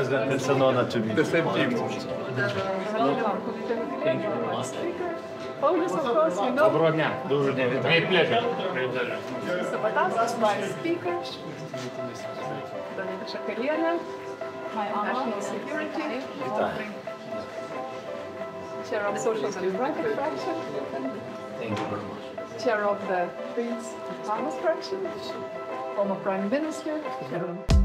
President, it's an honor to meet you. The same team. Bonus, of course, you know. Доброго дня. Дуже вітаю. Great pleasure. So, Batas, Vice Speaker, the leadership career, national security, chair of Social Democratic Fraction, Thank you very much. chair of the Greens Farmers Fraction, former Prime Minister, chair of